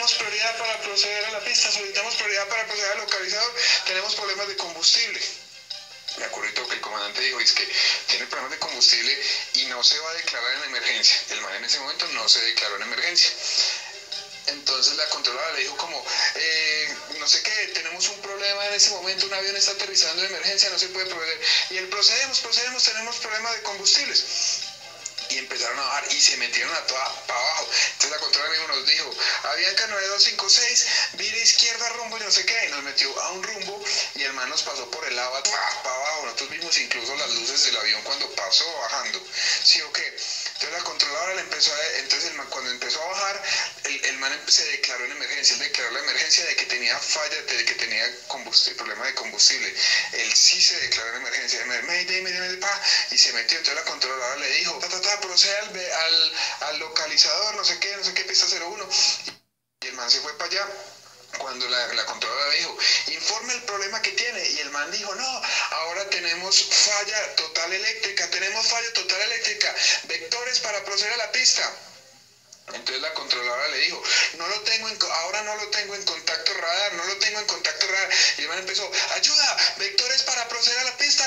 solicitamos prioridad para proceder a la pista, solicitamos prioridad para proceder al localizador, tenemos problemas de combustible. Me acuerdo que el comandante dijo, es que tiene problemas de combustible y no se va a declarar en emergencia. El man en ese momento no se declaró en emergencia. Entonces la controladora le dijo como, no sé qué, tenemos un problema en ese momento, un avión está aterrizando de emergencia, no se puede proceder. Y él, procedemos, tenemos problemas de combustibles. Y empezaron a bajar y se metieron a toda para abajo. Entonces la controladora mismo nos dijo, Avianca 9256, vire izquierda rumbo y no sé qué, y nos metió a un rumbo y el man nos pasó por el lado para abajo. Nosotros vimos incluso las luces del avión cuando pasó bajando, ¿sí o qué? Entonces la controladora le empezó a, entonces el man, cuando empezó a bajar, el man se declaró en emergencia. Él declaró la emergencia de que tenía falla, de que tenía problema de combustible. Él sí se declaró en emergencia, y se metió. Entonces la controladora le dijo, procede al localizador, no sé qué, pista 01. Y el man se fue para allá. Cuando la controladora dijo, informe el problema que tiene, y el man dijo, no, ahora tenemos falla total eléctrica, vectores para proceder a la pista. Entonces la controladora le dijo, ahora no lo tengo en contacto radar, y el man empezó, ayuda, vectores para proceder a la pista,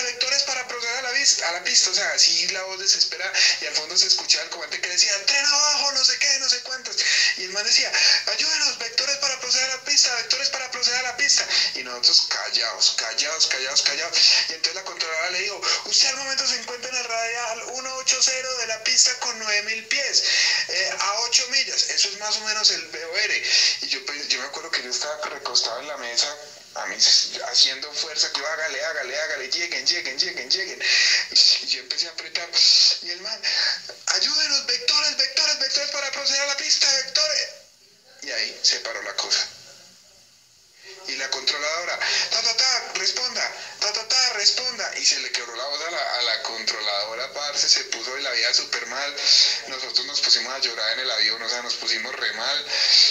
a la pista, o sea, así la voz desesperada, y al fondo se escuchaba el comandante que decía, tren abajo, no sé qué, no sé cuántos, y el man decía, ayúdenos, vectores para proceder a la pista, y nosotros callados, y entonces la controladora le dijo, usted al momento se encuentra en el radial 180 de la pista con 9000 pies, a 8 millas, eso es más o menos el BOR, y yo me acuerdo que yo estaba recostado en la mesa, a mí haciendo fuerza, que yo hágale, lleguen, y yo empecé a apretar, y el man, ayúdenos, vectores para proceder a la pista, vectores, y ahí se paró la cosa. Y la controladora, responda, y se le quebró la voz a la controladora, parce, se puso de la vida súper mal, nosotros nos pusimos a llorar en el avión, o sea, nos pusimos re mal,